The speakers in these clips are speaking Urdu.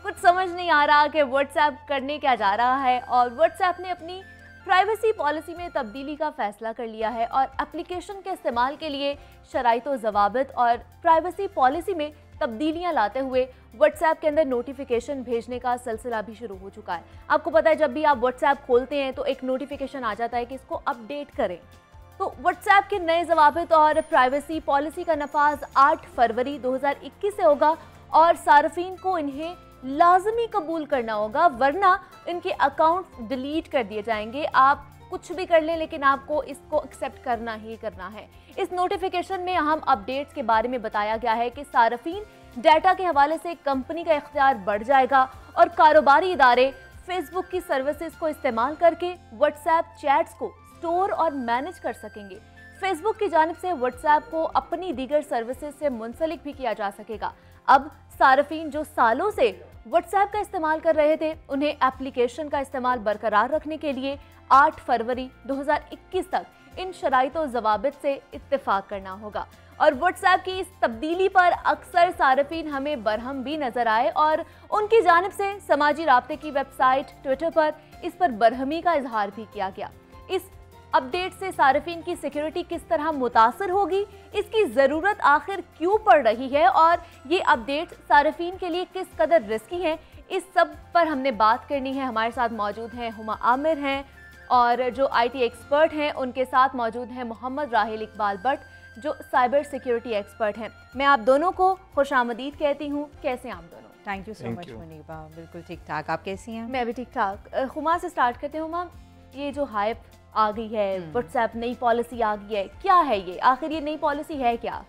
कुछ समझ नहीं आ रहा कि व्हाट्सएप करने क्या जा रहा है और व्हाट्सएप ने अपनी प्राइवेसी पॉलिसी में तब्दीली का फैसला कर लिया है और एप्लीकेशन के इस्तेमाल के लिए शराइत व ज़वाबित और प्राइवेसी पॉलिसी में तब्दीलियां लाते हुए व्हाट्सएप के अंदर नोटिफिकेशन भेजने का सिलसिला भी शुरू हो चुका है। आपको पता है जब भी आप व्हाट्सएप खोलते हैं तो एक नोटिफिकेशन आ जाता है कि इसको अपडेट करें। तो व्हाट्सएप के नए ज़वाबित और प्राइवेसी पॉलिसी का नफाज 8 फरवरी 2021 से होगा और सार्फिन को इन्हें लाजमी कबूल करना होगा, वरना इनके अकाउंट डिलीट कर दिए जाएंगे। आप कुछ भी कर लें लेकिन आपको इसको एक्सेप्ट करना ही करना है। इस नोटिफिकेशन में अहम अपडेट्स के बारे में बताया गया है कि सार्फिन डाटा के हवाले से कंपनी का इख्तियार बढ़ जाएगा और कारोबारी इदारे फेसबुक की सर्विसेज को इस्तेमाल करके व्हाट्सएप चैट्स को स्टोर और मैनेज कर सकेंगे। फेसबुक की जानिब से व्हाट्सएप को अपनी दीगर सर्विसेज से मुंसलिक भी किया जा सकेगा। अब सार्फिन जो सालों से व्हाट्सएप का इस्तेमाल कर रहे थे, उन्हें एप्लीकेशन का इस्तेमाल बरकरार रखने के लिए 8 फरवरी 2021 तक इन शराइत व ज़वाबित से इत्तेफाक करना होगा। और व्हाट्सएप की इस तब्दीली पर अक्सर सार्फिन हमें बरहम भी नजर आए और उनकी जानिब से समाजी राब्ते की वेबसाइट ट्विटर पर इस पर बरहमी का इजहार भी किया गया। इस अपडेट से सार्फिन की सिक्योरिटी किस तरह मुतासर होगी, इसकी ज़रूरत आखिर क्यों पड़ रही है और ये अपडेट सार्फिन के लिए किस कदर रिस्की हैं, इस सब पर हमने बात करनी है। हमारे साथ मौजूद हैं हुमा आमिर हैं और जो IT एक्सपर्ट हैं, उनके साथ मौजूद हैं मोहम्मद राहिल इकबाल भट्ट जो साइबर सिक्योरिटी एक्सपर्ट हैं। मैं आप दोनों को खुशामदीद कहती हूँ। कैसे हैं आप दोनों? Thank you so much Muniba, बिल्कुल ठीक ठाक। आप कैसी हैं? मैं भी ठीक ठाक। हुमा से स्टार्ट करते हैं। हुमा, ये जो हाइप आ गई है, व्हाट्सएप नई पॉलिसी आ गई है, क्या है ये? आखिर ये नई पॉलिसी है क्या?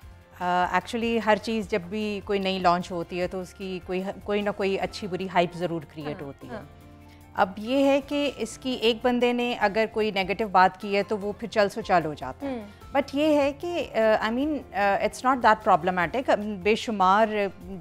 एक्चुअली हर चीज़ जब भी कोई नई लॉन्च होती है तो उसकी कोई ना कोई अच्छी बुरी हाइप ज़रूर क्रिएट होती है। अब ये है कि इसकी एक बंदे ने अगर कोई नेगेटिव बात की है तो वो फिर चल हो जाता है। बट ये है कि I mean it's not that problematic. बेशुमार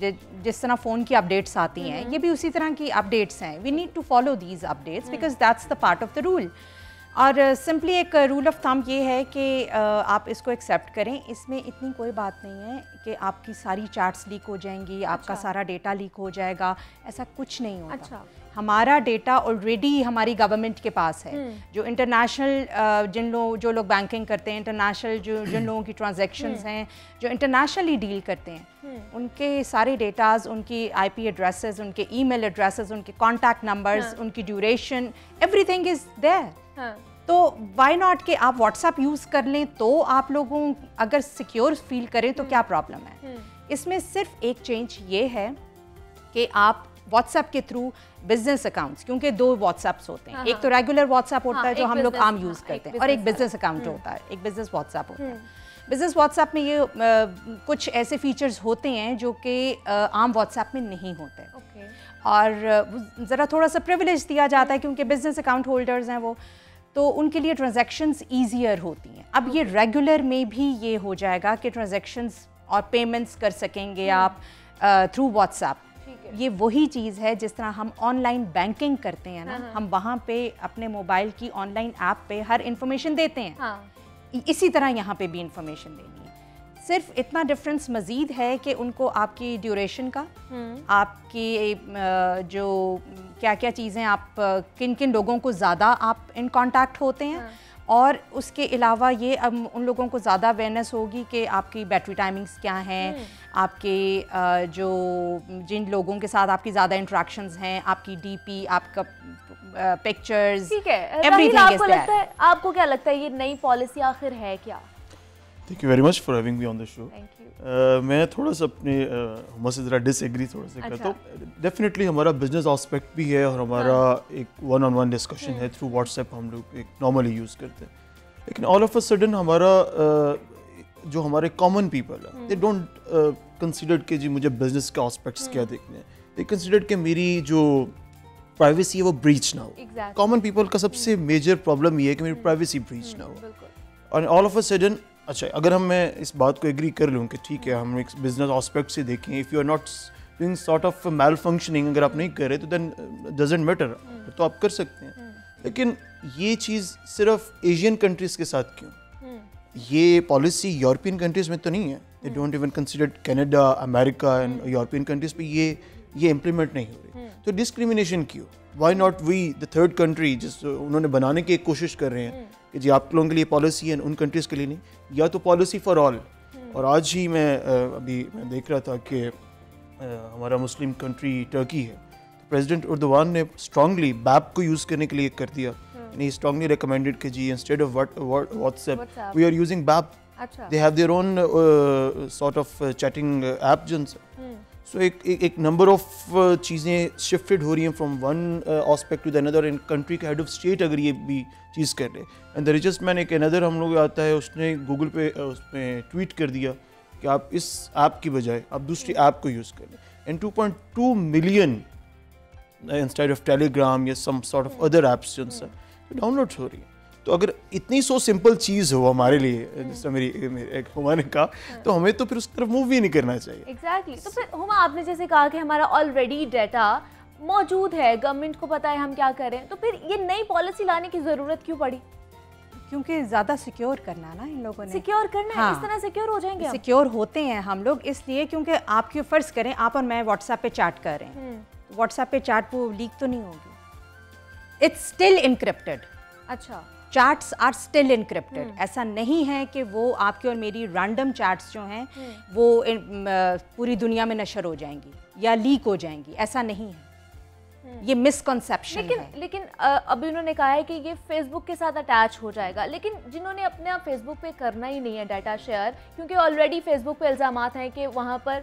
जिस तरह फ़ोन की अपडेट्स आती हैं, ये भी उसी तरह की अपडेट्स हैं। We need to follow these updates because that's the part of the rule. और सिंपली एक रूल ऑफ थंब ये है कि आप इसको एक्सेप्ट करें। इसमें इतनी कोई बात नहीं है कि आपकी सारी चैट्स लीक हो जाएंगी, आपका सारा डेटा लीक हो जाएगा, ऐसा कुछ नहीं होता। हमारा डेटा ऑलरेडी हमारी गवर्नमेंट के पास है। जो इंटरनेशनल जो लोग बैंकिंग करते हैं, इंटरनेशनल जिन लोगों की ट्रांजैक्शंस हैं, जो इंटरनेशनली डील करते हैं, उनके सारे डेटाज, उनकी IP एड्रेसेस, उनके ईमेल एड्रेसेस, उनके कॉन्टैक्ट नंबर्स, उनकी ड्यूरेशन, एवरीथिंग इज़ देयर। तो वाई नॉट कि आप व्हाट्सएप यूज़ कर लें तो आप लोगों अगर सिक्योर फील करें तो क्या प्रॉब्लम है? इसमें सिर्फ एक चेंज ये है कि आप व्हाट्सएप के थ्रू बिजनेस अकाउंट्स, क्योंकि 2 व्हाट्सएप्स होते हैं, एक तो रेगुलर व्हाट्सएप होता है जो हम लोग आम यूज़ करते हैं, और एक बिजनेस अकाउंट होता है, एक बिजनेस व्हाट्सएप होता है। बिजनेस व्हाट्सएप में ये कुछ ऐसे फीचर्स होते हैं जो कि आम व्हाट्सएप में नहीं होते और ज़रा थोड़ा सा प्रिविलेज दिया जाता है क्योंकि बिजनेस अकाउंट होल्डर्स हैं वो, तो उनके लिए ट्रांजैक्शंस ईजियर होती हैं। अब ये रेगुलर में भी ये हो जाएगा कि ट्रांजैक्शंस और पेमेंट्स कर सकेंगे आप थ्रू व्हाट्सएप। ये वही चीज़ है जिस तरह हम ऑनलाइन बैंकिंग करते हैं ना, हम वहाँ पे अपने मोबाइल की ऑनलाइन ऐप पे हर इंफॉर्मेशन देते हैं। इसी तरह यहाँ पे भी इंफॉर्मेशन देनी है। सिर्फ इतना डिफरेंस मज़ीद है कि उनको आपकी ड्यूरेशन का, आपकी जो क्या क्या चीज़ें, आप किन किन लोगों को ज़्यादा आप इन कांटेक्ट होते हैं, और उसके अलावा ये अब उन लोगों को ज़्यादा अवेयरनेस होगी कि आपकी बैटरी टाइमिंग्स क्या हैं, आपके जो जिन लोगों के साथ आपकी ज़्यादा इंटरेक्शंस हैं, आपकी DP, आपका पिक्चर्स, ठीक है। आपको क्या लगता है ये नई पॉलिसी आखिर है क्या? Thank you very much for having me on the show. मैं थोड़ा सा अपने हुमा से ज़रा डिसएग्री थोड़ा सा करता हूँ। डेफिनेटली हमारा बिजनेस एस्पेक्ट भी है और हमारा एक 1-on-1 डिस्कशन है थ्रू व्हाट्सएप, हम लोग एक नॉर्मली यूज़ करते हैं। लेकिन ऑल ऑफ अ सडन हमारा जो हमारे कॉमन पीपल है, दे डोंट कंसिडर कि जी मुझे बिजनेस के एस्पेक्ट्स क्या देखने हैं। दे कंसिडर कि मेरी जो प्राइवेसी है वो ब्रीच ना हो। कॉमन पीपल का सबसे मेजर प्रॉब्लम ये है कि मेरी प्राइवेसी ब्रीच ना हो। और ऑल ऑफ अ सडन, अच्छा अगर मैं इस बात को एग्री कर लूँ कि ठीक है हम एक बिजनेस एस्पेक्ट से देखें, if you are not doing sort of malfunctioning, अगर आप नहीं कर रहे तो देन डजंट मैटर, तो आप कर सकते हैं। लेकिन ये चीज़ सिर्फ एशियन कंट्रीज़ के साथ क्यों? ये पॉलिसी यूरोपियन कंट्रीज़ में तो नहीं है। They don't even consider Canada, America and European countries पे ये یہ امپلیمنٹ نہیں ہو رہی. تو ڈسکریمنیشن کیوں؟ Why not we the third country جس انہوں نے بنانے کی ایک کوشش کر رہے ہیں کہ جی آپ لوگوں کے لیے پالیسی ہے ان کنٹریز کے لیے نہیں, یا تو پالیسی فار آل. اور آج ہی میں دیکھ رہا تھا کہ ہمارا مسلم کنٹری ٹرکی ہے, پریزیڈنٹ اردوان نے اسٹرانگلی بیپ کو یوز کرنے کے لیے کر دیا. یعنی اسٹرانگلی ریکمینڈیڈ کہ جی instead of WhatsApp we are using BiP. They have their own sort of chatting app جن سے. سو ایک نمبر آف چیزیں شفٹڈ ہو رہی ہیں from one aspect to the اندر. ان کنٹری کا ہیڈ آف اسٹیٹ اگر یہ بھی چیز کر لے. اینڈ دا ریچسٹ مین ایک اندر ہم لوگ آتا ہے, اس نے گوگل پہ اس میں ٹویٹ کر دیا کہ آپ اس ایپ کی بجائے آپ دوسری ایپ کو یوز کر لیں. And 2.2 million instead of Telegram یا some sort of other apps جو سے ڈاؤن لوڈ ہو رہی ہیں. تو اگر اتنی سو سمپل چیز ہو ہمارے لیے, جس سے میری ہما نے کہا, تو ہمیں تو پھر اس طرف موو بھی نہیں کرنا چاہیے. ایگزیکٹلی. تو پھر ہما آپ نے جیسے کہا کہ ہمارا آلریڈی ڈیٹا موجود ہے, گورنمنٹ کو پتہ ہے ہم کیا کریں, تو پھر یہ نئی پالیسی لانے کی ضرورت کیوں پڑی؟ کیونکہ زیادہ سیکیور کرنا نا ان لوگوں نے. سیکیور کرنا ہے, اس طرح سیکیور ہو جائیں گے. سیکیور ہوتے ہیں ہم لوگ اس لیے کیونکہ آپ کی فرض کریں آپ اور میں واٹس ایپ پہ چیٹ کر رہے ہیں, واٹس ایپ پہ چیٹ وہ لیک تو نہیں ہوگی, اٹس اسٹل انکرپٹڈ. اچھا, چیٹس آر اسٹل انکرپٹڈ. ایسا نہیں ہے کہ وہ آپ کی اور میری رینڈم چیٹس جو ہیں وہ پوری دنیا میں نشر ہو جائیں گی یا لیک ہو جائیں گی, ایسا نہیں ہے. یہ مسکنسیپشن ہے. لیکن ابھی انہوں نے کہا ہے کہ یہ فیس بک کے ساتھ اٹیچ ہو جائے گا, لیکن جنہوں نے اپنے فیس بک پہ کرنا ہی نہیں ہے ڈیٹا شیئر, کیونکہ آلریڈی فیس بک پہ الزامات ہیں کہ وہاں پر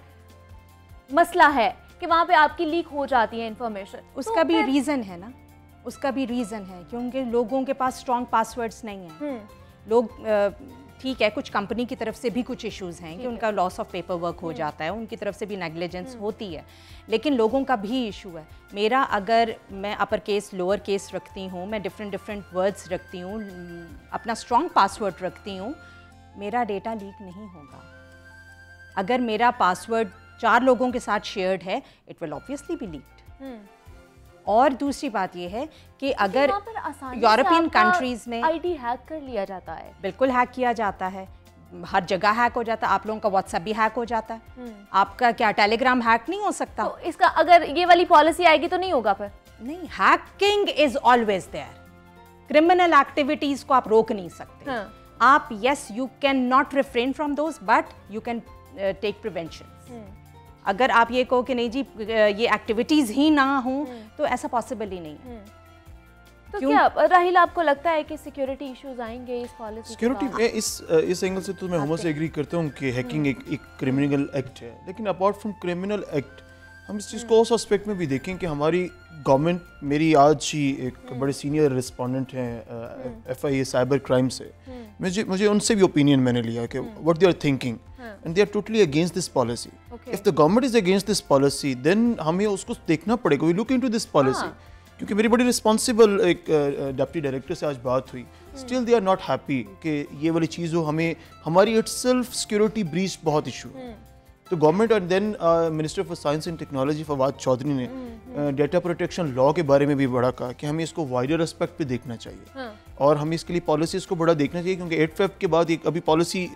مسئلہ ہے کہ وہاں پہ آپ کی لیک ہو جاتی ہے انفارمیشن. اس کا بھی ریزن ہے نا, اس کا بھی ریزن ہے کیونکہ لوگوں کے پاس اسٹرانگ پاسورڈس نہیں ہیں. لوگ ٹھیک ہے کچھ کمپنی کی طرف سے بھی کچھ ایشوز ہیں کہ ان کا لاس آف پیپر ورک ہو جاتا ہے, ان کی طرف سے بھی نیگلیجنس ہوتی ہے, لیکن لوگوں کا بھی ایشو ہے. میرا اگر میں اپر کیس لوور کیس رکھتی ہوں, میں ڈفرینٹ ورڈز رکھتی ہوں, اپنا اسٹرانگ پاسورڈ رکھتی ہوں, میرا ڈیٹا لیک نہیں ہوگا. اگر میرا پاسورڈ 4 لوگوں کے ساتھ شیئرڈ ہے, it will obviously be leaked. اور دوسری بات یہ ہے کہ اگر یورپین کنٹریز میں آئی ڈی ہیک کر لیا جاتا ہے, بالکل ہیک کیا جاتا ہے, ہر جگہ ہیک ہو جاتا ہے. آپ لوگوں کا واٹس ایپ بھی ہیک ہو جاتا ہے, آپ کا کیا ٹیلی گرام ہیک نہیں ہو سکتا؟ تو اس کا اگر یہ والی پالیسی آئے گی تو نہیں ہوگا. پھر نہیں, hacking is always there. Criminal activities کو آپ روک نہیں سکتے. آپ yes you can not refrain from those but you can take prevention. اگر آپ یہ کہو کہ نہیں جی یہ ایکٹیویٹیز ہی نہ ہوں تو ایسا پاسبل ہی نہیں ہے. تو کیا راہیل آپ کو لگتا ہے کہ سیکیورٹی ایشوز آئیں گے اس پالیسی؟ سیکیورٹی میں اس اینگل سے تو میں ہما سے ایگری کرتا ہوں کہ ہیکنگ ایک کرمنل ایکٹ ہے, لیکن اپارٹ فرام کرمنل ایکٹ ہم اس چیز کو اس اسپیکٹ میں بھی دیکھیں کہ ہماری گورنمنٹ, میری آج ہی ایک بڑے سینئر رسپونڈنٹ ہیں FIA سائبر کرائم سے, مجھے ان سے بھی اوپینین میں نے لیا کہ what they are thinking and they are totally against this policy. If the government is against this policy then ہمیں اس کو دیکھنا پڑے گا, we look into this policy. کیونکہ میری بڑی رسپانسبل ایک ڈپٹی ڈائریکٹر سے آج بات ہوئی, still they are not happy کہ یہ والی چیز ہو, ہمیں ہماری اٹ سیلف سیکورٹی بریچ بہت ایشو ہے. تو گورنمنٹ اور then minister for science and technology Fawad Chaudhry نے ڈیٹا پروٹیکشن لا کے بارے میں بھی بڑا کہا کہ ہمیں اس کو وائڈر اسپیکٹ پہ دیکھنا چاہیے, اور ہمیں اس کے لیے پالیسیز کو بڑا دیکھنا چاہیے, کیونکہ 8 فیب کے بعد ایک ابھی پالیسی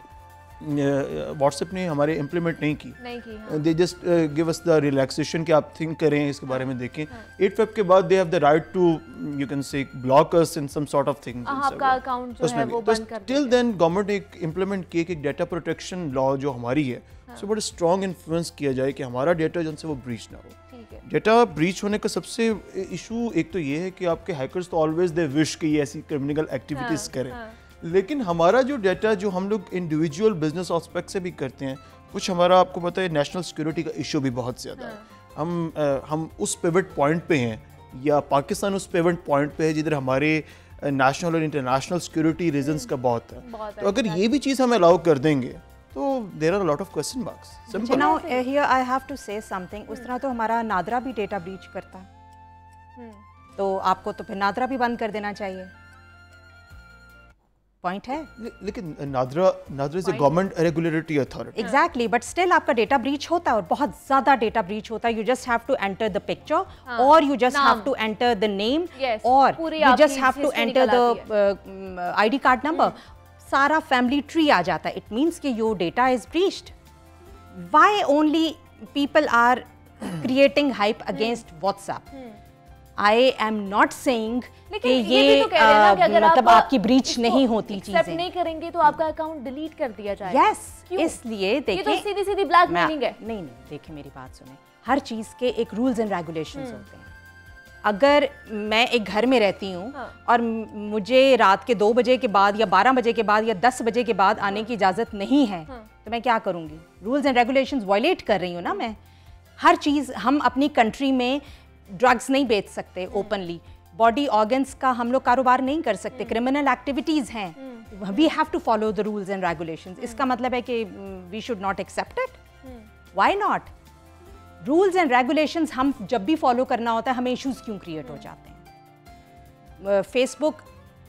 واٹس ایپ نے ہمارے امپلیمنٹ نہیں کی. They just give us the relaxation کہ آپ تھنک کریں, اس کے بارے میں دیکھیں. 8 فیب کے بعد they have the right to you can say block us in some sort of thing. آپ کا اکاؤنٹ جو ہے وہ بند کر دیں. ٹل دین گورنمنٹ نے ایک امپلیمنٹ کیا کہ ڈیٹا پروٹیکشن لا جو ہماری ہے اس سے بڑا اسٹرانگ انفلوئنس کیا جائے کہ ہمارا ڈیٹا جن سے وہ بریچ نہ ہو. ڈیٹا بریچ ہونے کا سب سے ایشو ایک تو یہ ہے کہ آپ کے ہیکرز تو آلویز دے وش کہ یہ ایسی کرمنل ایکٹیویٹیز کریں, لیکن ہمارا جو ڈیٹا جو ہم لوگ انڈیویجول بزنس آسپیکٹ سے بھی کرتے ہیں, کچھ ہمارا آپ کو پتہ ہے نیشنل سیکورٹی کا ایشو بھی بہت زیادہ ہے. ہم اس پیوٹ پوائنٹ پہ ہیں, یا پاکستان اس پیوٹ پوائنٹ پہ ہے جدھر ہمارے نیشنل اور انٹرنیشنل سیکورٹی ریزنس کا بہت ہے. تو اگر یہ بھی چیز ہم الاؤ کر دیں گے تو there are a lot of question marks. Now here I have to say something. اس طرح تو ہمارا نادرا بھی ڈیٹا بریچ کرتا ہے, تو آپ کو تو پھر نادرا بھی بند کر دینا چاہیے. پوائنٹ ہے. لیکن NADRA is a government regulatory authority. Exactly, but still آپ کا ڈیٹا بریچ ہوتا ہے اور بہت زیادہ ڈیٹا بریچ ہوتا ہے. You just have to enter the picture, اور you just have to enter the name, اور you just have to enter the I D card number. سارا فیملی ٹری آ جاتا ہے. اٹ مینس کہ your data is breached. Why only people are creating hype against WhatsApp. I am not saying کہ یہ مطلب آپ کی بریچ نہیں ہوتی چیزیں. ایکسیپٹ نہیں کریں گے تو آپ کا اکاؤنٹ ڈیلیٹ کر دیا جائے. یس, اس لیے دیکھیں, یہ تو سیدھی سیدھی بلیک میلنگ ہے. نہیں دیکھیں میری بات سنیں, ہر چیز کے ایک رولز اینڈ ریگولیشنز ہوتے ہیں. اگر میں ایک گھر میں رہتی ہوں اور مجھے رات کے 2 بجے کے بعد یا 12 بجے کے بعد یا 10 بجے کے بعد آنے کی اجازت نہیں ہے تو میں کیا کروں گی؟ رولز اینڈ ریگولیشنز وائلیٹ کر رہی ہوں نا میں. ہر چیز, ہم اپنی کنٹری میں ڈرگس نہیں بیچ سکتے اوپنلی, باڈی آرگنس کا ہم لوگ کاروبار نہیں کر سکتے, کرمنل ایکٹیویٹیز ہیں, we have to follow the rules and regulations. اس کا مطلب ہے کہ we should not accept it. Why not? Rules and regulations ہم جب بھی فالو کرنا ہوتا ہے ہمیں ایشوز کیوں کریٹ ہو جاتے ہیں؟ فیس بک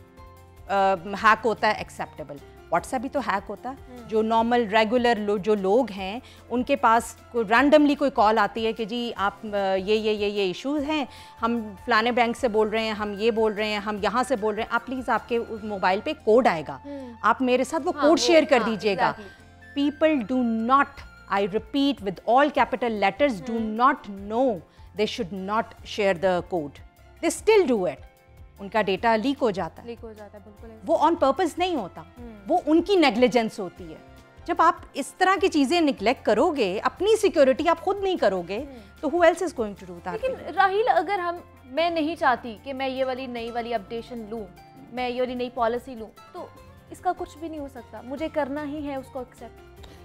ہیک ہوتا ہے ایکسیپٹیبل, واٹس ایپ بھی تو ہیک ہوتا ہے. جو نارمل ریگولر جو لوگ ہیں ان کے پاس رینڈملی کوئی کال آتی ہے کہ جی آپ یہ ایشوز ہیں, ہم فلانے بینک سے بول رہے ہیں, ہم یہ بول رہے ہیں, ہم یہاں سے بول رہے ہیں, آپ پلیز آپ کے موبائل پہ کوڈ آئے گا, آپ میرے ساتھ وہ کوڈ شیئر کر دیجیے گا. People do not, I repeat with all capital letters, do not know, they should not share the code. They still do it. ان کا ڈیٹا لیک ہو جاتا ہے, بالکل. وہ آن پرپز نہیں ہوتا, وہ ان کی نیگلیجنس ہوتی ہے. جب آپ اس طرح کی چیزیں نگلیکٹ کرو گے, اپنی سیکیورٹی آپ خود نہیں کرو گے, تو who else is going to do that? لیکن راہیل, اگر میں نہیں چاہتی کہ میں یہ والی نئی والی اپڈیشن لوں, میں یہ والی نئی پالیسی لوں, تو اس کا کچھ بھی نہیں ہو سکتا, مجھے کرنا ہی ہے اس کو ایکسیپٹ.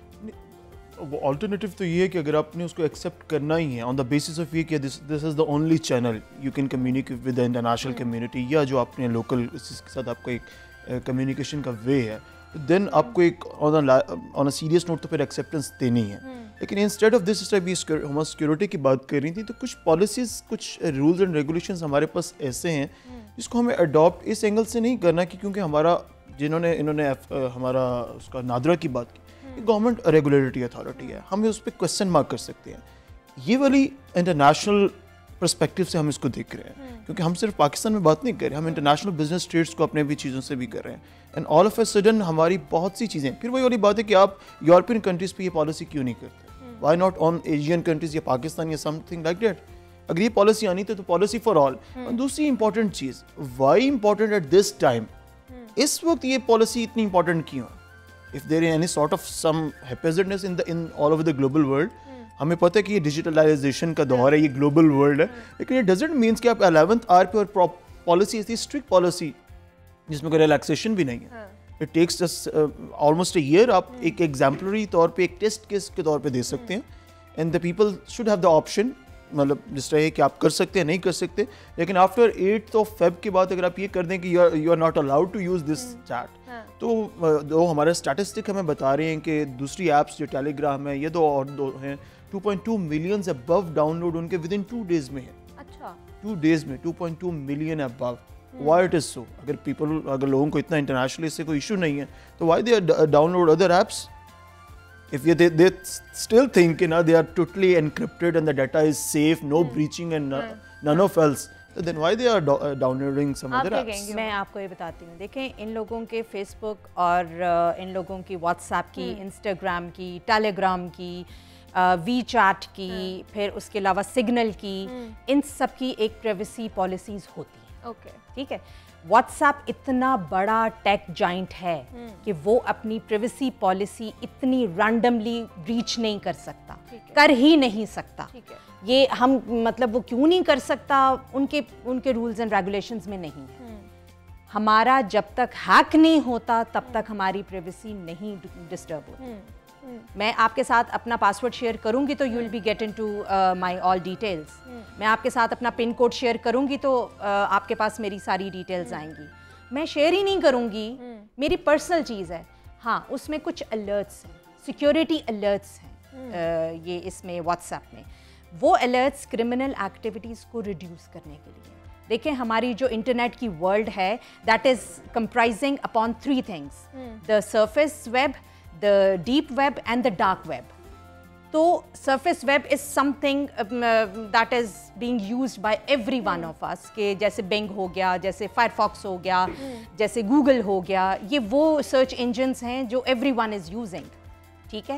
آلٹرنیٹیو تو یہ ہے کہ اگر آپ نے اس کو ایکسیپٹ کرنا ہی ہے آن دا بیسس آف یہ کہ this is the only channel you can communicate with the international community, یا جو آپ نے لوکل اس کے ساتھ آپ کا ایک کمیونیکیشن کا وے ہے, دین آپ کو ایک آن اے سیریس نوٹ تو پھر ایکسیپٹنس دینی ہے. لیکن انسٹیڈ آف دس, اس طرح ہم سیکورٹی کی بات کر رہی تھی, تو کچھ پالیسیز, کچھ رولز اینڈ ریگولیشنز ہمارے پاس ایسے ہیں جس کو ہمیں اڈاپٹ اس اینگل سے نہیں کرنا کہ کیونکہ ہمارا انہوں نے ہمارا اس کا نادرا کی بات کی, گورنمنٹ ریگولیٹری اتھارٹی ہے, ہم اس پہ کوسچن مارک کر سکتے ہیں. یہ والی انٹرنیشنل پرسپیکٹو سے ہم اس کو دیکھ رہے ہیں, کیونکہ ہم صرف پاکستان میں بات نہیں کر رہے, ہم انٹرنیشنل بزنس ٹریڈس کو اپنے بھی چیزوں سے بھی کر رہے ہیں. And all of a sudden ہماری بہت سی چیزیں, پھر وہی والی بات ہے کہ آپ یورپین کنٹریز پہ یہ پالیسی کیوں نہیں کرتے, why not on Asian countries یا پاکستان یا سم تھنگ لائک دیٹ. اگر یہ پالیسی آنی تو پالیسی فار آل. دوسری امپورٹنٹ چیز, why important at this time, اس وقت یہ پالیسی اتنی امپورٹنٹ کیوں ہے؟ If there is any sort of some haphazardness in all over the global world, ہمیں پتہ ہے کہ یہ ڈیجیٹلائزیشن کا دور ہے, یہ گلوبل ورلڈ ہے, لیکن it doesn't mean کہ آپ 11th hour پہ اور پالیسی ایسی اسٹرکٹ پالیسی جس میں کوئی ریلیکسیشن بھی نہیں ہے. It takes just almost a year. آپ ایک ایگزامپلری طور پہ ایک ٹیسٹ کیس کے طور پہ دے سکتے ہیں, and the people should have the option, مطلب جس طرح ہے کہ آپ کر سکتے ہیں, نہیں کر سکتے. لیکن آفٹر 8th of Feb کے بعد اگر آپ یہ کر دیں کہ you are not allowed to use this chat, تو ہمارے اسٹیٹسٹک ہمیں بتا رہے ہیں کہ دوسری ایپس جو ٹیلی گرام ہے, یہ دو ہیں, 2.2 ملین ابو ڈاؤن لوڈ ان کے ود ان 2 days میں ہے. اچھا, 2 days میں 2.2 ملین ابو. Why it is so? اگر لوگوں کو اتنا انٹرنیشنلی اس سے کوئی ایشو نہیں ہے تو why they download other apps? If they still think they are totally encrypted and the data is safe, no breaching and none of else, then why they are downloading some other apps? میں آپ کو یہ بتاتی ہوں, دیکھیں ان لوگوں کے فیس بک اور ان لوگوں کی واٹس ایپ کی, انسٹاگرام کی, ٹیلی گرام کی, وی چیٹ کی, پھر اس کے علاوہ سگنل کی, ان سب کی ایک پرائیویسی پالیسیز ہوتی ہیں. ٹھیک ہے, واٹس ایپ اتنا بڑا ٹیک جائنٹ ہے کہ وہ اپنی پرائیویسی پالیسی اتنی رینڈملی بریچ نہیں کر سکتا, کر ہی نہیں سکتا. یہ ہم مطلب وہ کیوں نہیں کر سکتا, ان کے رولز اینڈ ریگولیشنز میں نہیں ہے. ہمارا جب تک ہیک نہیں ہوتا تب تک ہماری پرائیویسی نہیں ڈسٹرب ہوتی. میں آپ کے ساتھ اپنا پاسورڈ شیئر کروں گی تو you will be get into my all details. میں آپ کے ساتھ اپنا پن کوڈ شیئر کروں گی تو آپ کے پاس میری ساری ڈیٹیلز آئیں گی. میں شیئر ہی نہیں کروں گی, میری پرسنل چیز ہے. ہاں, اس میں کچھ الرٹس ہیں, سیکیورٹی الرٹس ہیں یہ اس میں واٹس ایپ میں. وہ الرٹس کرمنل ایکٹیویٹیز کو ریڈیوس کرنے کے لیے. دیکھیں ہماری جو انٹرنیٹ کی ورلڈ ہے that is comprising upon 3 things, the surface web, the deep web and the dark web. So surface web is something that is being used by every one of us, کہ جیسے Bing ہو گیا, جیسے Firefox ہو گیا, جیسے Google ہو گیا, یہ وہ سرچ انجنس ہیں جو everyone is using. ٹھیک ہے.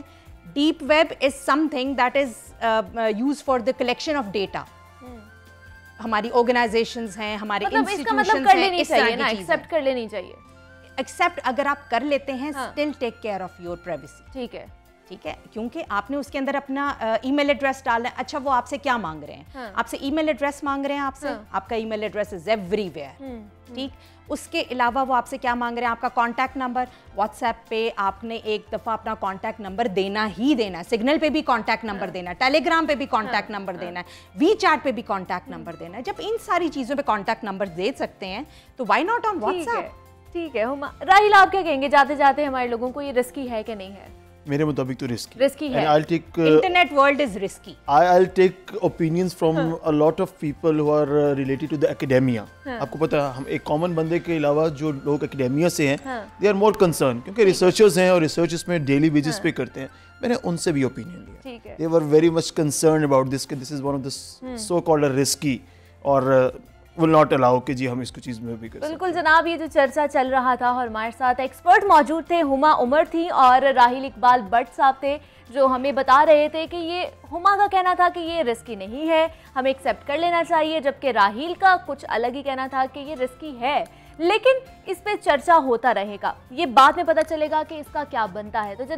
Deep web is something that is use for the collection of data. हमारी ऑर्गेनाइजेशंस हैं, हमारे इंस्टीट्यूशंस हैं, कर लेनी चाहिए ना, एक्सेप्ट कर लेनी चाहिए। एक्सेप्ट अगर आप कर लेते हैं, still take care of your privacy. ठीक है, ठीक है, क्योंकि आपने उसके अंदर अपना ईमेल एड्रेस डालना है। अच्छा, वो आपसे क्या मांग रहे हैं? आपसे ईमेल एड्रेस मांग रहे हैं, आपसे आपका ईमेल एड्रेस इज एवरीवेयर। ठीक, उसके अलावा वो आपसे क्या मांग रहे हैं? आपका कॉन्टैक्ट नंबर। व्हाट्सएप पे आपने एक दफ़ा अपना कॉन्टैक्ट नंबर देना ही देना है, सिग्नल पे भी कॉन्टैक्ट नंबर देना है, टेलीग्राम पे भी कॉन्टैक्ट नंबर देना है, वी चैट पे भी कॉन्टैक्ट नंबर देना है। जब इन सारी चीज़ों पे कॉन्टैक्ट नंबर दे सकते हैं तो व्हाई नॉट ऑन व्हाट्सएप? ठीक है हुमा। राहिल, आप क्या कहेंगे जाते जाते हमारे लोगों को, ये रिस्की है कि नहीं है? मेरे मुताबिक तो रिस्की है। I'll take internet world is risky. I'll take opinions from a lot of people who are related to the academia. आपको पता है, हम एक कॉमन बंदे के अलावा जो लोग एकेडेमिया से हैं, they are more concerned, क्योंकि रिसर्चर्स हैं और रिसर्च इसमें डेली बेसिस पे करते हैं। मैंने उनसे भी ओपिनियन लिया। They were very much concerned about this, कि this is one of the so called risky और will not allow कि जी हम इसको चीज़ में भी कर सकते। बिल्कुल जनाब, ये जो चर्चा चल रहा था और हमारे साथ एक्सपर्ट मौजूद थे, हुमा उमर थी और राहिल इकबाल भट्ट साहब थे, जो हमें बता रहे थे कि ये हुमा का कहना था कि ये रिस्की नहीं है, हमें एक्सेप्ट कर लेना चाहिए, जबकि राहिल का कुछ अलग ही कहना था कि ये रिस्की है, लेकिन इस पे चर्चा होता रहेगा, ये बाद में पता चलेगा कि इसका क्या बनता है। तो